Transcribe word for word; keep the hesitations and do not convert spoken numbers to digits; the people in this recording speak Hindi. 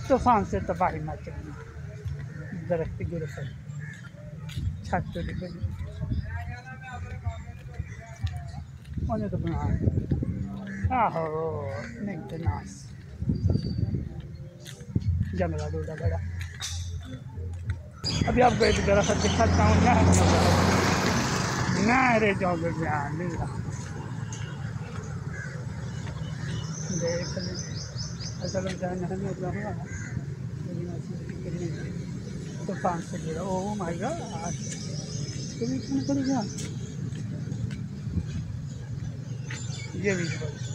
तूफान से तबाही मच गई, दरख्त गिर पड़े, छत तो गिर गई, उन्हें तो बना आहो नहीं तो नाश जंगला डूडा बड़ा। अभी आपको एक दरख्त दिखाता हूँ ना, ना रे जाओगे ध्यान नहीं रहा, देख ले ऐसा लगता है नहीं होगा लेकिन ऐसी कितनी तूफान से गिरा। ओह माय गॉड, इसको भी कौन करेगा ये भी